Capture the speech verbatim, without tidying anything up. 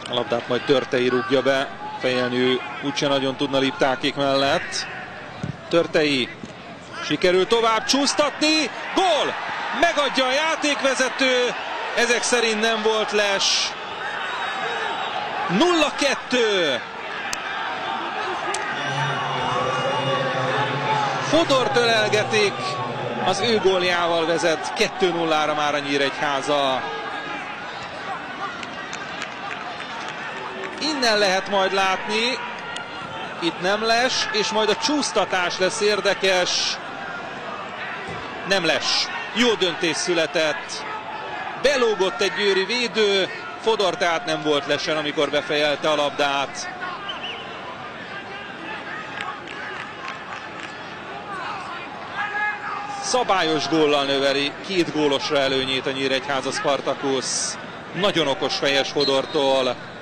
A labdát majd Törtei rúgja be, Fejelnyő úgyse nagyon tudna Liptákék mellett. Törtei sikerül tovább csúsztatni, gól! Megadja a játékvezető, ezek szerint nem volt les. nulla kettő. Fodort ölelgetik, az ő góljával vezet kettő nullára már a Nyíregyháza. Innen lehet majd látni, itt nem les, és majd a csúsztatás lesz érdekes. Nem les. Jó döntés született. Belógott egy győri védő, Fodor tehát nem volt lesen, amikor befejelte a labdát. Szabályos góllal növeli két gólosra előnyét a Nyíregyháza Spartacus. Nagyon okos fejes Fodortól.